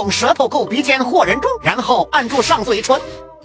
用舌头够鼻尖或人中，然后按住上嘴唇。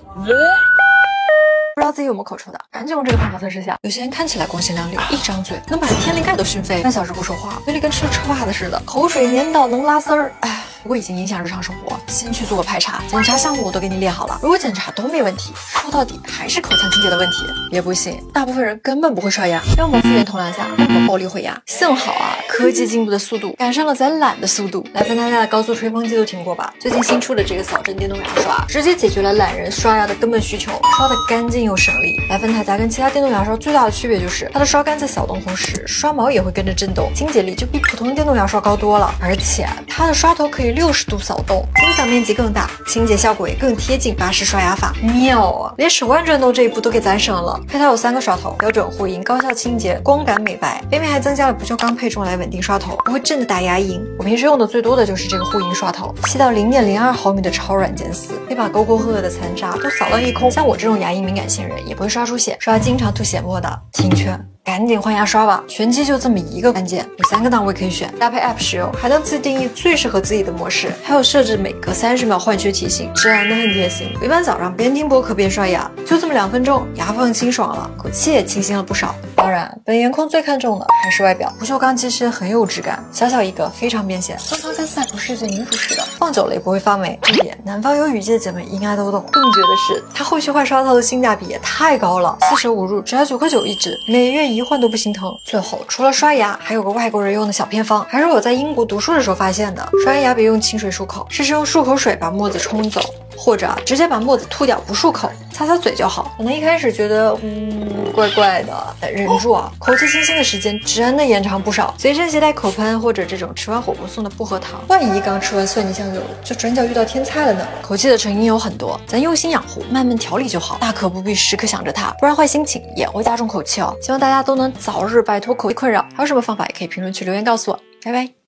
不知道自己有没有口臭的，赶紧用这个方法测试下。有些人看起来光鲜亮丽，一张嘴能把天灵盖都熏飞，半小时不说话，嘴里跟吃了臭袜子似的，口水黏到能拉丝儿。哎。不过已经影响日常生活，先去做个排查，检查项目我都给你列好了。如果检查都没问题，说到底还是口腔清洁的问题。也不信，大部分人根本不会刷牙。让我们复原同量下，那么暴力毁牙。幸好啊，科技进步的速度赶上了咱懒的速度。来分大家的高速吹风机都听过吧？最近新出的这个扫震电动牙刷，直接解决了懒人刷牙的根本需求，刷的干净又省力。来分它家跟其他电动牙刷最大的区别就是它的刷杆在扫动同时，刷毛也会跟着震动，清洁力就比普通电动牙刷高多了。而且它的刷头可以60度扫动，清扫面积更大，清洁效果也更贴近巴氏刷牙法，妙啊！连手腕转动这一步都给咱省了。配套有3个刷头，标准护龈、高效清洁、光感美白。北美还增加了不锈钢配重来稳定刷头，不会震的打牙龈。我平时用的最多的就是这个护龈刷头，细到0.02毫米的超软尖丝，可以把沟沟壑壑的残渣都扫到一空。像我这种牙龈敏感性人，也不会刷出血，刷经常吐血沫的，听劝。赶紧换牙刷吧，全机就这么一个按键，有3个档位可以选，搭配 App 使用，还能自定义最适合自己的模式，还有设置每隔30秒换血提醒，真的很贴心。我一般早上边听播客边刷牙，就这么2分钟，牙缝清爽了，口气也清新了不少。当然，本颜控最看重的还是外表，不锈钢其实很有质感，小小一个非常便携，通常跟赛博世界泥土似的，放久了也不会发霉。这点南方有雨季的姐妹应该都懂。更绝的是，它后续换刷套的性价比也太高了，4舍5入只要9块9一支，每月一换都不心疼。最后除了刷牙，还有个外国人用的小偏方，还是我在英国读书的时候发现的。刷牙别用清水漱口，试试用漱口水把沫子冲走，或者直接把沫子吐掉不漱口，擦擦嘴就好。可能一开始觉得怪怪的，但忍住啊，口气清新的时间真的延长不少。随身携带口喷或者这种吃完火锅送的薄荷糖，万一刚吃完蒜泥酱油就转角遇到天菜了呢？口气的成因有很多，咱用心养护，慢慢调理就好，大可不必时刻想着它，不然坏心情也会加重口气哦。希望大家都能早日摆脱口气困扰，还有什么方法也可以评论区留言告诉我。拜拜。